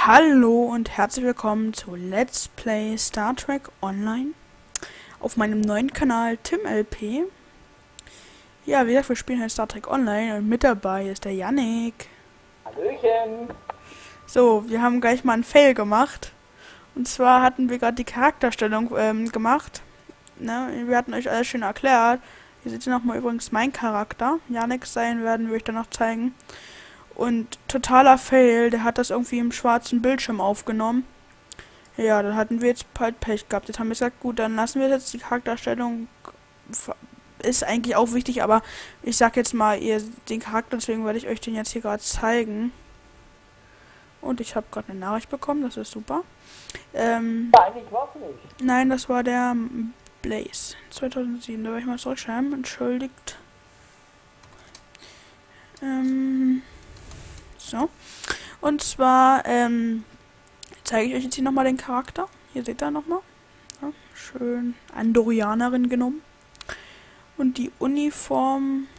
Hallo und herzlich willkommen zu Let's Play Star Trek Online auf meinem neuen Kanal TimLP. Ja, wie gesagt, wir spielen halt Star Trek Online und mit dabei ist der Yannick. Hallöchen! So, wir haben gleich mal einen Fail gemacht. Und zwar hatten wir gerade die Charakterstellung gemacht. Ne? Wir hatten euch alles schön erklärt. Hier seht ihr nochmal übrigens mein Charakter. Yannick sein werden wir euch dann noch zeigen. Und totaler Fail, der hat das irgendwie im schwarzen Bildschirm aufgenommen. Ja, dann hatten wir jetzt halt Pech gehabt. Jetzt haben wir gesagt, gut, dann lassen wir jetzt die Charakterstellung. Ist eigentlich auch wichtig, aber ich sag jetzt mal, ihr den Charakter, deswegen werde ich euch den jetzt hier gerade zeigen. Und ich habe gerade eine Nachricht bekommen, das ist super. Eigentlich war's nicht. Nein, das war der Blaze 2007. Da werde ich mal zurückschreiben. Entschuldigt. So. Und zwar, zeige ich euch jetzt hier nochmal den Charakter. Hier seht ihr nochmal. Ja, schön Andorianerin genommen. Und die Uniform.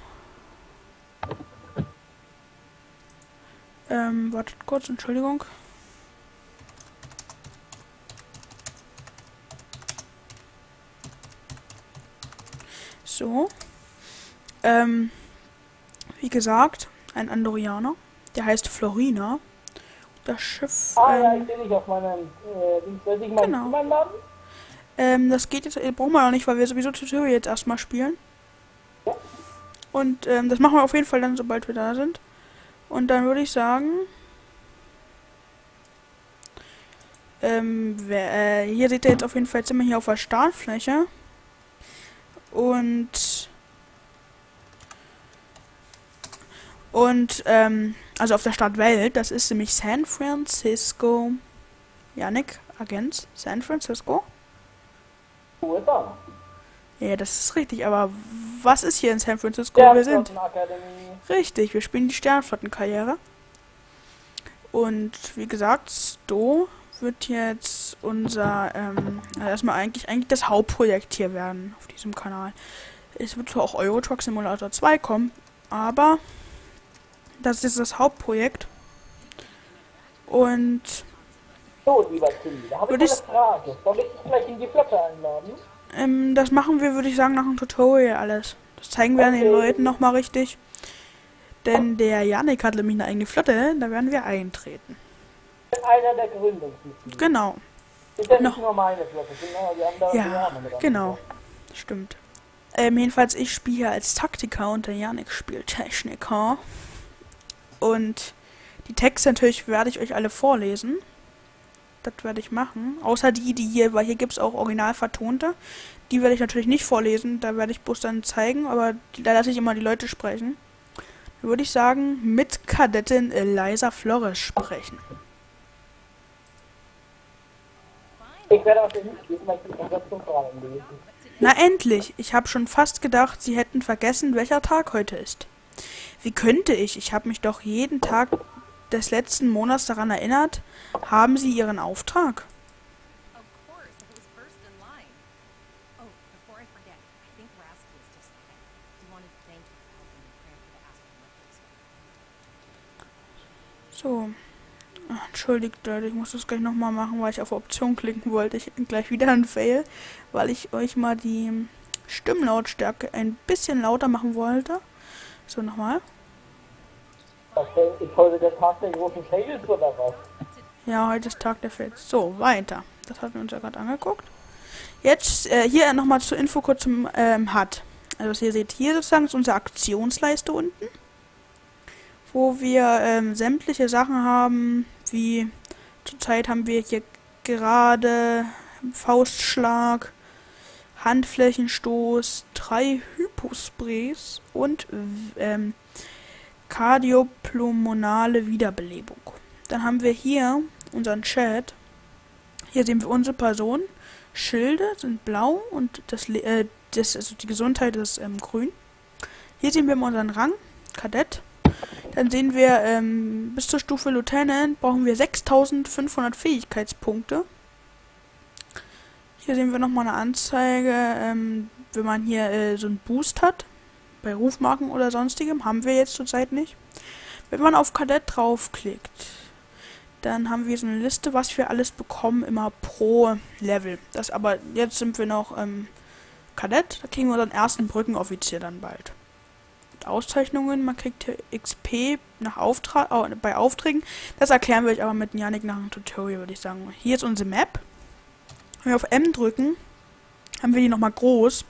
Wartet kurz, Entschuldigung. So. Wie gesagt, ein Andorianer. Der heißt Florina. Das Schiff. Ja, ich sehe dich auf meinem Soll ich meinen Genau. Namen laden? Das geht jetzt, brauchen wir noch nicht, weil wir sowieso Tutorial jetzt erstmal spielen. Und das machen wir auf jeden Fall dann, sobald wir da sind. Und dann würde ich sagen, hier seht ihr jetzt auf jeden Fall, jetzt sind wir hier auf der Startfläche. Also auf der Startwelt, das ist nämlich San Francisco. Yannick, Agent, San Francisco. Wo ist er? Ja, das ist richtig, aber was ist hier in San Francisco? Wir sind. Sternflottenakademie. Richtig, wir spielen die Sternflottenkarriere. Und wie gesagt, Sto wird jetzt unser, also erstmal eigentlich das Hauptprojekt hier werden auf diesem Kanal. Es wird zwar auch Euro Truck Simulator 2 kommen, aber das ist das Hauptprojekt. Und So, lieber Tim, da habe ich würde eine Frage. Soll ich dich gleich in die Flotte einladen? das machen wir, würde ich sagen, nach dem Tutorial alles. Das zeigen wir dann den Leuten nochmal richtig. Denn der Yannick hat nämlich eine eigene Flotte, da werden wir eintreten. Einer der Gründungsmitglieder. Genau. Ist ja Noch. nicht nur meine Flotte, sind auch die anderen. die Ja, haben mit genau. Stimmt. Jedenfalls, ich spiele hier als Taktiker und der Yannick spielt Techniker. Und die Texte natürlich werde ich euch alle vorlesen. Das werde ich machen. Außer die hier, weil hier gibt es auch original vertonte. Die werde ich natürlich nicht vorlesen, da werde ich bloß dann zeigen, aber da lasse ich immer die Leute sprechen. Dann würde ich sagen, mit Kadettin Eliza Flores sprechen. Ich werde auch nicht lesen, weil ich die Konversationsfragen lesen. Na endlich! Ich habe schon fast gedacht, Sie hätten vergessen, welcher Tag heute ist. Wie könnte ich? Ich habe mich doch jeden Tag des letzten Monats daran erinnert. Haben Sie Ihren Auftrag? Of course, it was first in line. Oh, before I forget, I think Rascal is just ahead. Do you want to thank you for helping me prepare for the astronautic experiment? So. Entschuldigt Leute, ich muss das gleich nochmal machen, weil ich auf Option klicken wollte. Ich gleich wieder ein Fail, weil ich euch mal die Stimmlautstärke ein bisschen lauter machen wollte. So, nochmal. Ist heute der Tag der großen Fails oder was? Ja, heute ist Tag der Fails. So, weiter. Das hatten wir uns ja gerade angeguckt. Jetzt hier nochmal zur Info kurz zum HUD. Also was ihr seht, hier sozusagen ist unsere Aktionsleiste unten, wo wir sämtliche Sachen haben, wie zurzeit haben wir hier gerade Faustschlag, Handflächenstoß, 3 Hyposprays und kardiopulmonale Wiederbelebung. Dann haben wir hier unseren Chat. Hier sehen wir unsere Person. Schilde sind blau und also die Gesundheit ist grün. Hier sehen wir mal unseren Rang, Kadett. Dann sehen wir, bis zur Stufe Lieutenant brauchen wir 6500 Fähigkeitspunkte. Hier sehen wir nochmal eine Anzeige, wenn man hier so einen Boost hat. Bei Rufmarken oder sonstigem haben wir jetzt zurzeit nicht. Wenn man auf Kadett draufklickt, Dann haben wir so eine Liste, was wir alles bekommen, immer pro Level. Das aber, jetzt sind wir noch Kadett, da kriegen wir unseren ersten Brückenoffizier dann bald. Auszeichnungen, man kriegt hier XP nach Auftrag, bei Aufträgen. Das erklären wir euch aber mit Yannick nach dem Tutorial, würde ich sagen. Hier ist unsere Map. Wenn wir auf M drücken, haben wir die nochmal groß.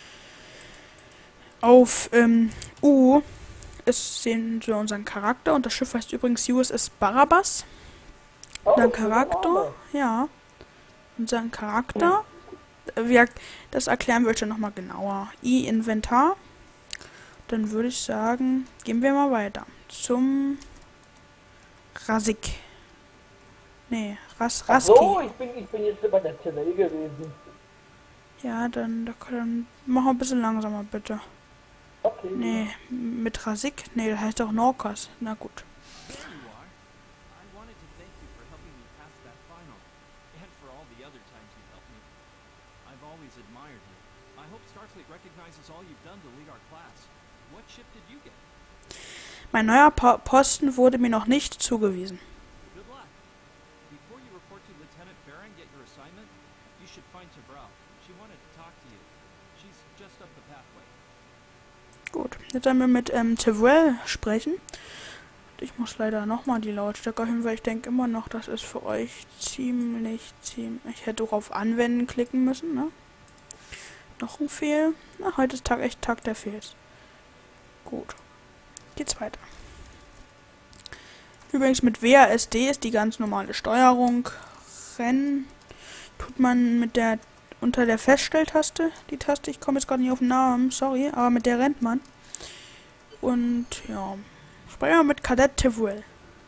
Auf U sehen wir unseren Charakter und das Schiff heißt übrigens USS Barabbas. Unseren Charakter, ja. Unseren Charakter. Das erklären wir euch dann nochmal genauer. I Inventar. Dann würde ich sagen, gehen wir mal weiter. Zum Rasik. Nee, Raski. So, ich bin jetzt bei der TV gewesen. Ja, dann machen wir ein bisschen langsamer, bitte. Okay. Nee, mit Rasik? Nee, das heißt doch Norkas. Na gut. There you are. I wanted to thank you for helping me pass that final, and for all the other times you've helped me. I've always admired you. I hope Starfleet recognizes all you've done to lead our class. What ship did you get? Mein neuer Posten wurde mir noch nicht zugewiesen. Good luck. Before you report to Lieutenant Farron, get your assignment, you should find Tabrau. She wanted to talk to you. She's just up the pathway. Gut, jetzt sollen wir mit Tyrell sprechen. Ich muss leider nochmal die Lautstärke erhöhen, weil ich denke immer noch, das ist für euch ziemlich... Ich hätte auch auf Anwenden klicken müssen, ne? Noch ein Fehl. Na, heute ist echt Tag der Fehls. Gut. Geht's weiter. Übrigens mit WASD ist die ganz normale Steuerung. Rennen tut man mit der unter der Feststelltaste. Die Taste, ich komme jetzt gerade nicht auf den Namen, sorry, aber mit der rennt man. Und ja, sprechen wir mit Kadett Tyrell.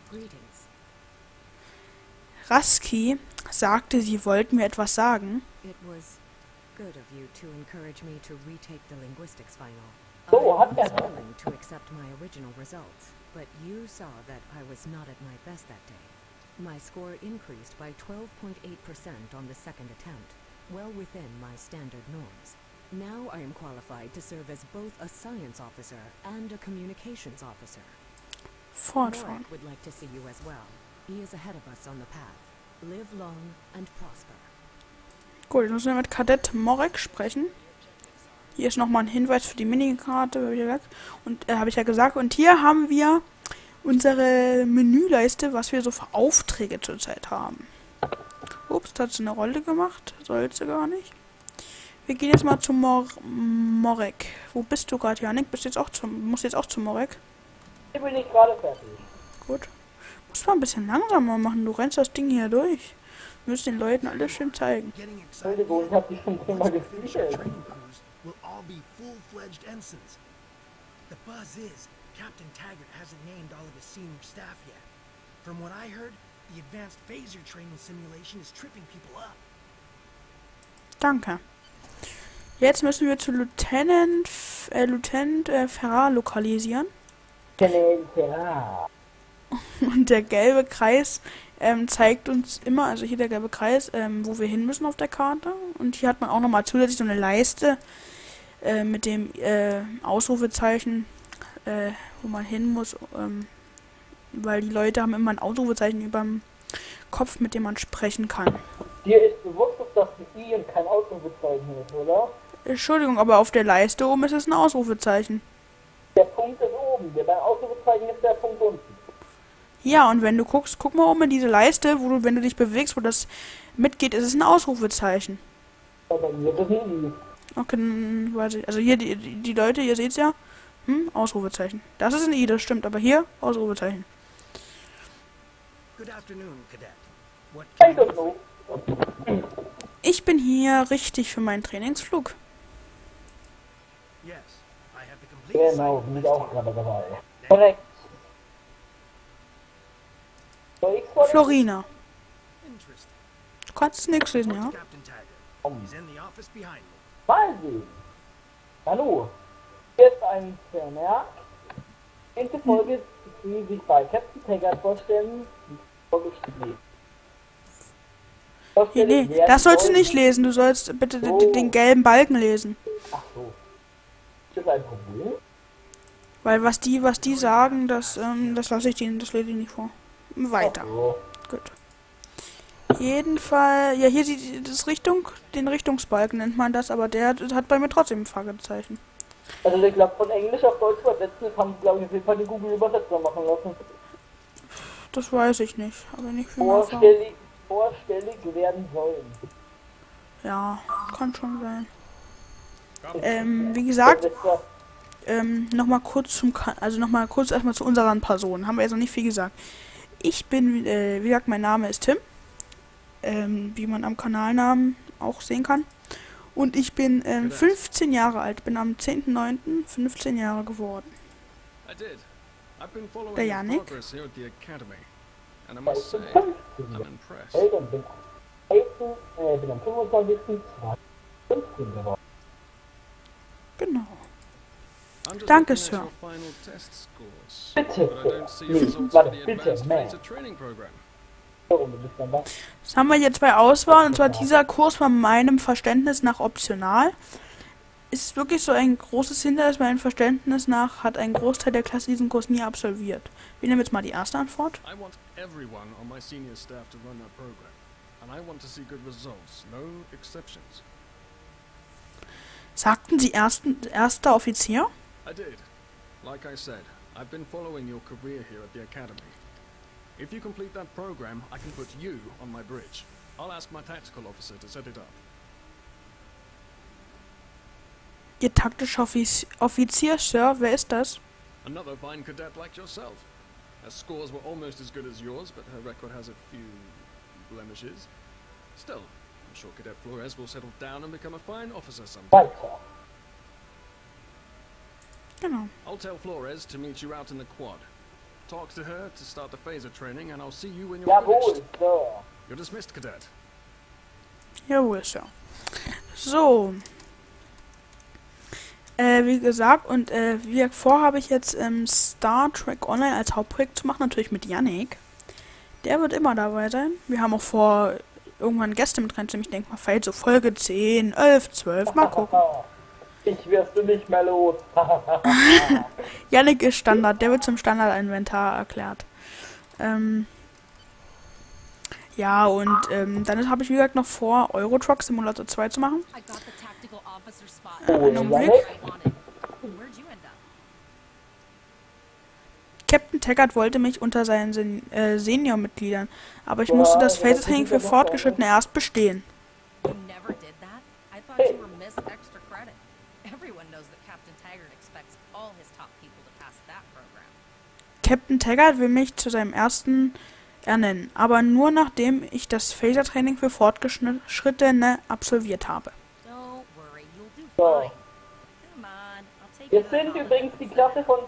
Raski sagte, sie wollten mir etwas sagen. It was good of you to encourage me to retake the linguistics final. So, I hat was er. willing to accept my original results, but you saw that I was not at my best that day. My score increased by 12.8% on the second attempt, well within my standard norms. Now I am qualified to serve as both a science officer and a communications officer. Fortfahren. Morek would like to see you as well. He is ahead of us on the path. Live long and prosper. Gut, jetzt müssen wir mit Kadett Morek sprechen. Hier ist nochmal ein Hinweis für die Minikarte, habe ich ja gesagt. Und hier haben wir unsere Menüleiste, was wir so für Aufträge zurzeit haben. Ups, da hat sie eine Rolle gemacht. Soll sie gar nicht. Wir gehen jetzt mal zu Morek. Wo bist du gerade, Janik? Musst jetzt auch zu Morek? Ich bin nicht gerade fertig. Gut. Muss mal ein bisschen langsamer machen. Du rennst das Ding hier durch. Wir müssen den Leuten alles schön zeigen. Entschuldigung, ich hab dich schon zehnmal gespielt. Training crews will all be full-fledged ensigns. The buzz is, Captain Taggart hasn't named all of his senior staff yet. From what I heard, the advanced phaser training simulation is tripping people up. Danke. Jetzt müssen wir zu Lieutenant Ferrar lokalisieren. Ja. Und der gelbe Kreis zeigt uns immer, also hier der gelbe Kreis, wo wir hin müssen auf der Karte. Und hier hat man auch nochmal zusätzlich so eine Leiste mit dem Ausrufezeichen, wo man hin muss, weil die Leute haben immer ein Ausrufezeichen über dem Kopf, mit dem man sprechen kann. Dir ist bewusst, dass das ein I und kein Ausrufezeichen ist, oder? Entschuldigung, aber auf der Leiste oben ist es ein Ausrufezeichen. Der Punkt ist oben, beim Ausrufezeichen ist der Punkt unten. Ja, und wenn du guckst, guck mal oben in diese Leiste, wenn du dich bewegst, wo das mitgeht, ist es ein Ausrufezeichen. Aber bei mir ist es ein I. Okay, dann weiß ich. Also hier, die Leute, ihr seht's ja, Ausrufezeichen. Das ist ein I, das stimmt, aber hier, Ausrufezeichen. Good afternoon, Cadet. What I can don't know. Ich bin hier richtig für meinen Trainingsflug. Yes, I have the complete Genau, assignment bin ich list auch here. gerade dabei. Korrekt. Soll ich's vorlesen? Florina. Interesting. Du kannst nichts lesen, Report ja? to Captain Taggart. He's in the office behind me. Mal sehen. Hallo. Hier ist ein Vermerk. In der Folge die sich bei Captain Taggart vorstellen. Nee, das sollst du nicht lesen. Du sollst bitte den gelben Balken lesen. Ach so. Ist das ein Problem? Weil was die sagen, das lasse ich denen, das lese ich nicht vor. Weiter. Ach so. Gut. Jedenfalls, ja, hier sieht das den Richtungsbalken nennt man das, aber der hat bei mir trotzdem ein Fragezeichen. Also ich glaube von Englisch auf Deutsch übersetzen, das haben glaube ich auf jeden Fall die Google-Übersetzer machen lassen. Das weiß ich nicht, aber nicht viel mehr Erfahrung. Vorstellig werden sollen. Ja, kann schon sein. Wie gesagt, nochmal kurz nochmal kurz erstmal zu unseren Personen. Haben wir jetzt noch nicht viel gesagt. Ich bin, wie gesagt, mein Name ist Tim. Wie man am Kanalnamen auch sehen kann. Und ich bin 15 Jahre alt. Bin am 10.09. 15 Jahre geworden. Der Yannick. Ich bin 15 Hey, dann bin am 25. 15 geworden. Genau. Danke, Sir. Bitte, warte, bitte, man. Das haben wir jetzt bei Auswahl, und zwar dieser Kurs war meinem Verständnis nach optional. Ist wirklich so ein großes Hindernis, meinem Verständnis nach hat ein Großteil der Klasse diesen Kurs nie absolviert. Wir nehmen jetzt mal die erste Antwort. I want everyone on my senior staff to run that program, and I want to see good results, no exceptions. Sagten Sie erster Offizier? I did. Like I said, I've been following your career here at the academy. If you complete that program, I can put you on my bridge. I'll ask my tactical officer to set it up. Ihr taktischer Offizier, Sir, wer ist das? Another fine cadet like yourself. Her scores were almost as good as yours, but her record has a few blemishes. Still, I'm sure Cadet Flores will settle down and become a fine officer someday. Weiter. Genau. I'll tell Flores to meet you out in the quad. Talk to her to start the phaser training, and I'll see you when you're Jawohl, finished. Sir. You're dismissed, Cadet. Jawohl, Sir. So. Wie gesagt, und wie vorhabe ich jetzt Star Trek Online als Hauptprojekt zu machen, natürlich mit Yannick. Der wird immer dabei sein. Wir haben auch vor, irgendwann Gäste mit reinzunehmen. Ich denke mal, vielleicht so Folge 10, 11, 12, mal gucken. Ich wirst du nicht mehr los. Yannick ist Standard, der wird zum Standard-Inventar erklärt. Ja, und dann habe ich, wie gesagt, noch vor, Euro Truck Simulator 2 zu machen. I got the tactical officer spot. Einen Augenblick. I wanted. Where'd you end up? Captain Taggart wollte mich unter seinen Senior-Mitgliedern, aber ich musste das Phaser-Training für Fortgeschrittene erst bestehen. You never did that? I thought you were Miss Extra Credit. Everyone knows that Captain Taggart expects all his top people to pass that program. Captain Taggart will mich zu seinem ersten ernennen, aber nur nachdem ich das Phaser-Training für Fortgeschrittene absolviert habe. Don't worry, you'll do So. fine. Come on, I'll take Wir you to the sind holiday. übrigens die Klasse von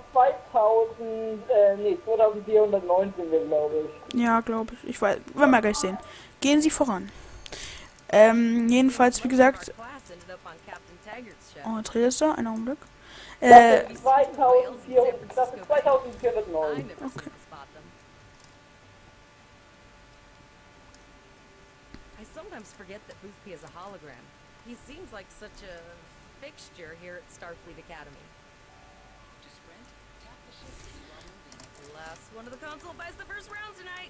2419, wir glaube ich. Ja, glaube ich. Ich weiß, werden wir gleich sehen. Gehen Sie voran. Jedenfalls, wie gesagt... Our class ended up on Captain Taggart's show. Oh, jetzt redest du? Einen Augenblick. Klasse I 2409. never seem to spot them. I sometimes forget that Boothby is a hologram. He seems like such a fixture here at Starfleet Academy. Last one of the console buys the first round tonight.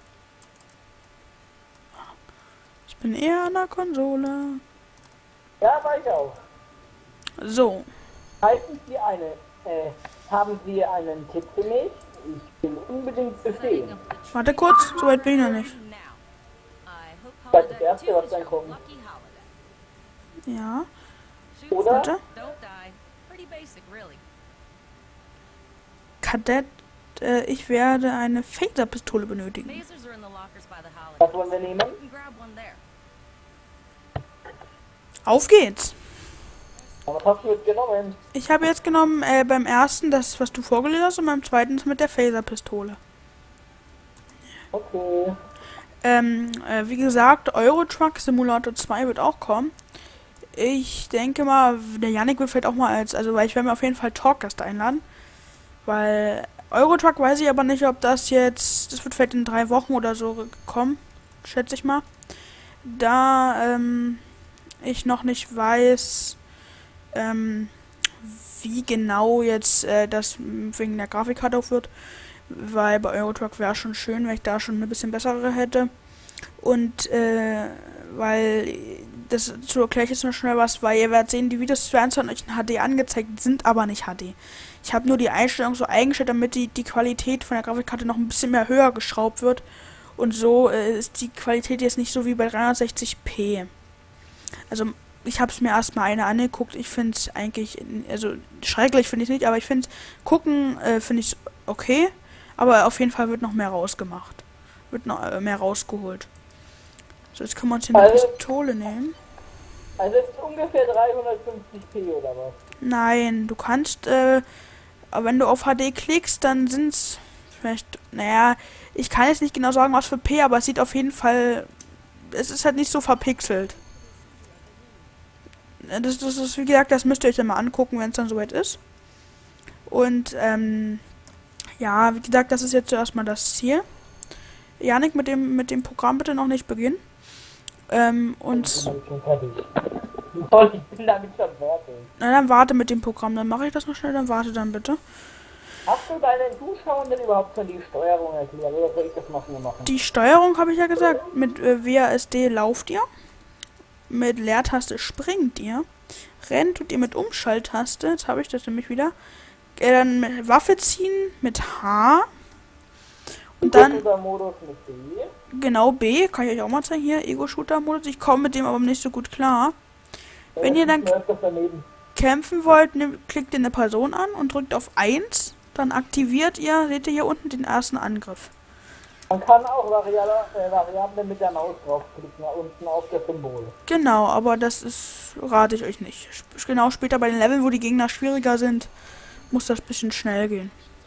Ich bin eher an der Konsole. Ja, war ich auch. So. Haben Sie einen Tipp für mich? Ich will unbedingt Setting bestehen. up the Warte kurz, so weit bin ich noch nicht. now. I hope Das holodeck erste, 2 was is dann your kommt. lucky holodeck. Ja. Shoot Oder? Warte. Don't die. Pretty basic, really. Kadett, ich werde eine Phaser-Pistole benötigen. Phasers are in the lockers by the holodeck. Was wollen wir nehmen? You can grab one there. Auf geht's. Was hast du jetzt genommen? Ich habe jetzt genommen beim ersten das, was du vorgelesen hast, und beim zweiten das mit der Phaser-Pistole. Okay. Wie gesagt, Euro Truck Simulator 2 wird auch kommen. Ich denke mal, der Yannick wird vielleicht auch mal weil ich werde mir auf jeden Fall Talkgast einladen. Weil Euro Truck weiß ich aber nicht, ob das wird vielleicht in 3 Wochen oder so kommen, schätze ich mal. Da, ich noch nicht weiß, wie genau jetzt das wegen der Grafikkarte auch wird. Weil bei Euro Truck wäre schon schön, wenn ich da schon eine bisschen bessere hätte. Und, weil, das so erkläre ich jetzt noch schnell was, weil ihr werdet sehen, die Videos werden zwar euch in HD angezeigt, sind aber nicht HD. Ich habe nur die Einstellung so eingestellt, damit die Qualität von der Grafikkarte noch ein bisschen mehr höher geschraubt wird. Und so ist die Qualität jetzt nicht so wie bei 360p. Also, ich habe es mir erstmal eine angeguckt. Ich finde es eigentlich, also schrecklich finde ich nicht, aber ich finde gucken finde ich okay. Aber auf jeden Fall wird noch mehr rausgemacht. Wird noch mehr rausgeholt. So, jetzt können wir uns hier eine Pistole nehmen. Also es ist ungefähr 350p oder was? Nein, du kannst, wenn du auf HD klickst, dann sind's vielleicht, naja, ich kann jetzt nicht genau sagen, was für P, aber es sieht auf jeden Fall, es ist halt nicht so verpixelt. Das ist, wie gesagt, das müsst ihr euch dann mal angucken, wenn es dann soweit ist. Und, ja, wie gesagt, das ist jetzt zuerst mal das Ziel. Janik, mit dem Programm bitte noch nicht beginnen. Und... Ich bin damit schon fertig. Na, dann warte mit dem Programm, dann mache ich das noch schnell, dann warte dann bitte. Hast du deinen Zuschauern denn überhaupt schon die Steuerung erklärt, oder soll ich das machen? Die Steuerung habe ich ja gesagt, mit WASD lauft ihr, mit Leertaste springt ihr, rennt tut ihr mit Umschalttaste, jetzt habe ich das nämlich wieder, dann mit Waffe ziehen mit H und dann, Ego-Shooter-Modus mit B. genau B, kann ich euch auch mal zeigen, hier, Ego-Shooter-Modus, ich komme mit dem aber nicht so gut klar. Wenn ihr dann kämpfen wollt, klickt ihr eine Person an und drückt auf 1, dann aktiviert ihr, seht ihr hier unten, den ersten Angriff. Man kann auch Variablen mit der Maus draufklicken, unten auf das Symbol. Genau, aber das rate ich euch nicht. Genau später bei den Leveln, wo die Gegner schwieriger sind, muss das ein bisschen schnell gehen.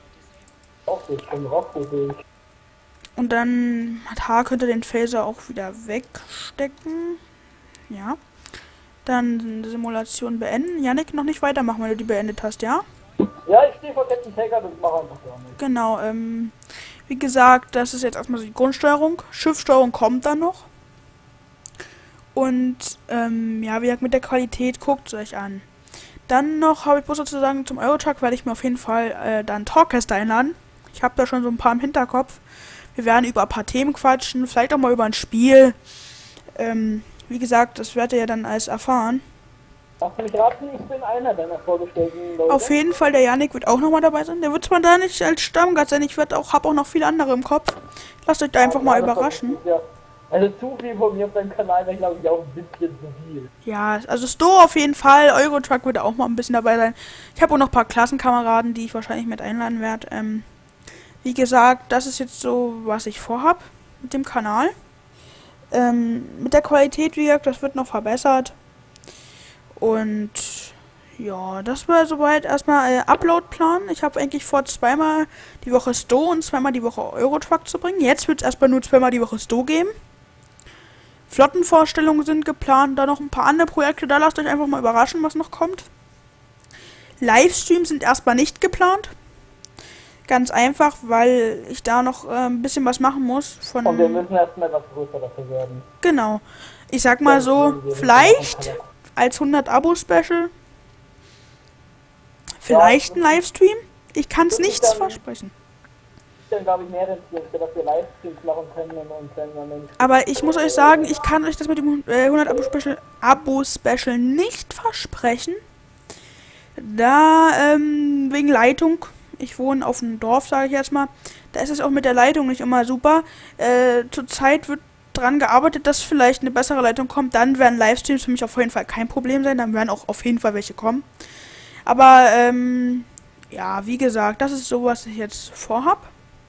Und dann mit H könnt ihr den Phaser auch wieder wegstecken. Ja. Dann Simulation beenden. Jannik, noch nicht weitermachen, wenn du die beendet hast, ja? Ja, ich stehe vor Captain Taggart und mache einfach gar nichts. Genau, wie gesagt, das ist jetzt erstmal so die Grundsteuerung. Schiffssteuerung kommt dann noch. Und, ja, wie gesagt, mit der Qualität guckt es euch an. Dann noch habe ich bloß sozusagen zum Eurotruck, werde ich mir auf jeden Fall dann Talkcaster einladen. Ich habe da schon so ein paar im Hinterkopf. Wir werden über ein paar Themen quatschen, vielleicht auch mal über ein Spiel. Wie gesagt, das werdet ihr ja dann alles erfahren. Lass mich raten, ich bin einer deiner vorgestellten Leute. Auf jeden Fall, der Janik wird auch nochmal dabei sein. Der wird zwar da nicht als Stammgast sein, ich habe auch noch viele andere im Kopf. Lasst euch da einfach mal überraschen. Ja. Also zu viel von mir auf deinem Kanal wäre, glaube ich, auch ein bisschen zu viel. Ja, also Sto auf jeden Fall. Eurotruck wird auch mal ein bisschen dabei sein. Ich habe auch noch ein paar Klassenkameraden, die ich wahrscheinlich mit einladen werde. Wie gesagt, das ist jetzt so, was ich vorhab mit dem Kanal. Mit der Qualität, wie gesagt, das wird noch verbessert. Und ja, das war soweit erstmal Uploadplan. Ich habe eigentlich vor, zweimal die Woche Sto und zweimal die Woche Eurotruck zu bringen. Jetzt wird es erstmal nur zweimal die Woche Sto geben. Flottenvorstellungen sind geplant, da noch ein paar andere Projekte, da lasst euch einfach mal überraschen, was noch kommt. Livestreams sind erstmal nicht geplant. Ganz einfach, weil ich da noch ein bisschen was machen muss. Und wir müssen erstmal etwas größer dafür werden. Genau. Ich sag mal so, vielleicht als 100 Abo-Special. Vielleicht ein Livestream. Ich kann es nichts versprechen. Dann glaube ich mehr, dass wir Livestreams machen können und dann aber ich muss euch sagen, ich kann euch das mit dem 100 Abo-Special nicht versprechen. Da, wegen Leitung. Ich wohne auf dem Dorf, sage ich jetzt mal. Da ist es auch mit der Leitung nicht immer super. Zurzeit wird dran gearbeitet, dass vielleicht eine bessere Leitung kommt. Dann werden Livestreams für mich auf jeden Fall kein Problem sein. Dann werden auch auf jeden Fall welche kommen. Aber, ja, wie gesagt, das ist so, was ich jetzt vorhab.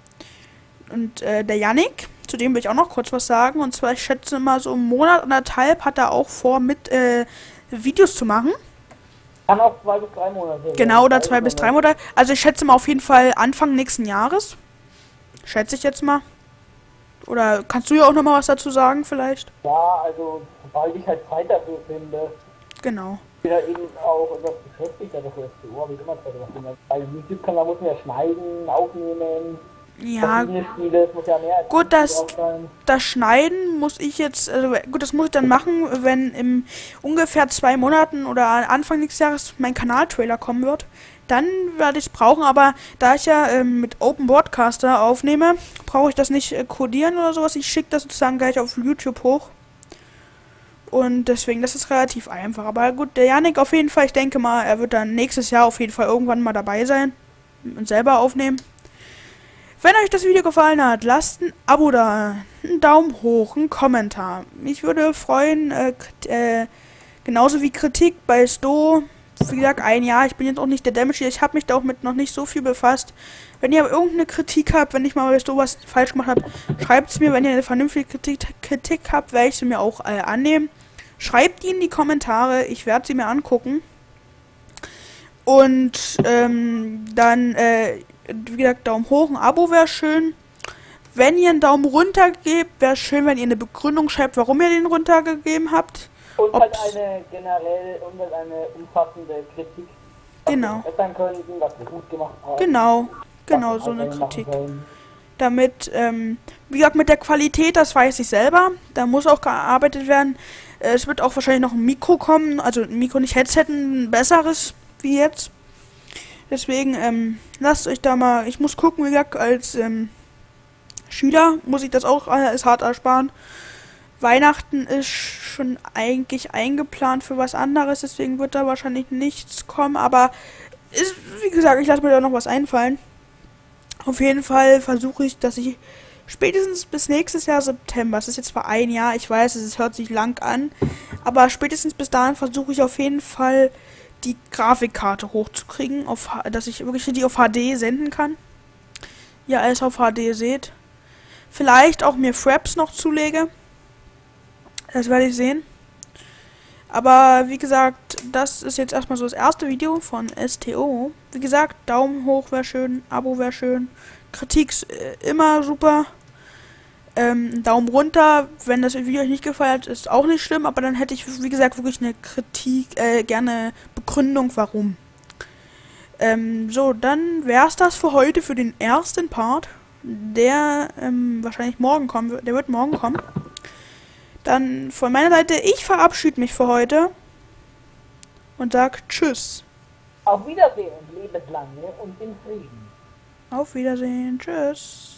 Und der Yannick, zu dem will ich auch noch kurz was sagen. Und zwar, ich schätze mal so einen Monat, anderthalb hat er auch vor, mit Videos zu machen. Kann auch 2 bis 3 Monate. Genau, oder 2 bis 3 Monate. Also ich schätze mal auf jeden Fall Anfang nächsten Jahres. Schätze ich jetzt mal. Oder kannst du ja auch noch mal was dazu sagen vielleicht? Ja, also sobald ich halt Zeit dafür finde. Genau. Ich bin ja eben auch etwas beschäftigt, also für STO habe ich immer Zeit dafür finden. Bei dem YouTube-Kanal muss man ja schneiden, aufnehmen. Ja, Spiele, es muss ja mehr als gut, das Schneiden muss ich jetzt, also gut, das muss ich dann machen, wenn in ungefähr 2 Monaten oder Anfang nächstes Jahres mein Kanaltrailer kommen wird. dann werde ich es brauchen, aber da ich ja mit Open Broadcaster aufnehme, brauche ich das nicht codieren oder sowas. Ich schicke das sozusagen gleich auf YouTube hoch. Und deswegen, das ist relativ einfach. Aber gut, der Yannick auf jeden Fall, ich denke mal, er wird dann nächstes Jahr auf jeden Fall irgendwann mal dabei sein und selber aufnehmen. Wenn euch das Video gefallen hat, lasst ein Abo da, einen Daumen hoch, einen Kommentar. Mich würde freuen, genauso wie Kritik bei Sto. Wie gesagt, ein Jahr, ich bin jetzt auch nicht der Damage, ich habe mich da auch mit noch nicht so viel befasst. Wenn ihr irgendeine Kritik habt, wenn ich mal bei Sto was falsch gemacht habe, schreibt es mir. Wenn ihr eine vernünftige Kritik habt, werde ich sie mir auch annehmen. Schreibt die in die Kommentare, ich werde sie mir angucken. Und dann, wie gesagt, Daumen hoch, ein Abo wäre schön. Wenn ihr einen Daumen runter gebt, wäre schön, wenn ihr eine Begründung schreibt, warum ihr den runtergegeben habt. Und halt eine umfassende Kritik. Genau. Was wir verbessern könnten, was wir gut gemacht haben. Genau, so eine Kritik. Damit, wie gesagt, mit der Qualität, das weiß ich selber. Da muss auch gearbeitet werden. Es wird auch wahrscheinlich noch ein Mikro kommen, also ein Mikro, nicht Headset, ein besseres wie jetzt. Deswegen, lasst euch da mal, ich muss gucken, wie gesagt, als Schüler muss ich das auch alles hart ersparen. Weihnachten ist schon eigentlich eingeplant für was anderes, deswegen wird da wahrscheinlich nichts kommen, aber ist, wie gesagt, ich lasse mir da noch was einfallen. Auf jeden Fall versuche ich, dass ich spätestens bis nächstes Jahr September, es ist jetzt zwar ein Jahr, ich weiß, es hört sich lang an, aber spätestens bis dahin versuche ich auf jeden Fall die Grafikkarte hochzukriegen, dass ich wirklich die auf HD senden kann. Ja, alles auf HD seht. Vielleicht auch mir Fraps noch zulege. Das werde ich sehen. Aber wie gesagt, das ist jetzt erstmal so das erste Video von STO. Wie gesagt, Daumen hoch wäre schön, Abo wäre schön. Kritik ist immer super. Daumen runter, wenn das Video euch nicht gefallen hat, ist auch nicht schlimm, aber dann hätte ich, wie gesagt, wirklich eine Kritik, gerne Begründung, warum. So, dann wäre es das für heute, für den ersten Part, der wahrscheinlich morgen kommen wird, der wird morgen kommen. Dann von meiner Seite, ich verabschiede mich für heute und sage Tschüss. Auf Wiedersehen und lebenslange und in Frieden. Auf Wiedersehen, Tschüss.